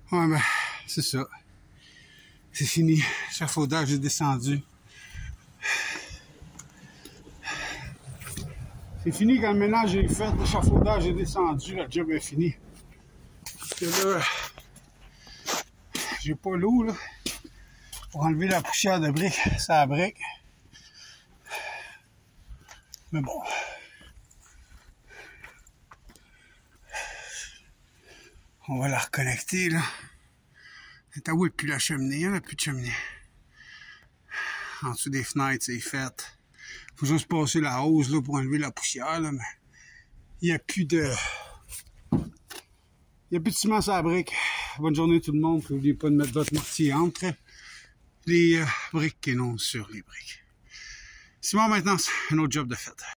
Ouais, ben, c'est ça. C'est fini. L'échafaudage est descendu. C'est fini quand le ménage est fait, l'échafaudage est descendu, le job est fini. Parce que là, j'ai pas l'eau, là, pour enlever la poussière de briques, ça brique. Mais bon. On va la reconnecter, là. C'est à où depuis la cheminée? Il n'y en a plus de cheminée. En dessous des fenêtres, c'est fait. Faut juste passer la hose, là, pour enlever la poussière, là, mais il n'y a plus de... Il n'y a plus de ciment sur la brique. Bonne journée tout le monde. N'oubliez pas de mettre votre mortier entre les briques et non sur les briques. Ciment maintenant, c'est un autre job de fait.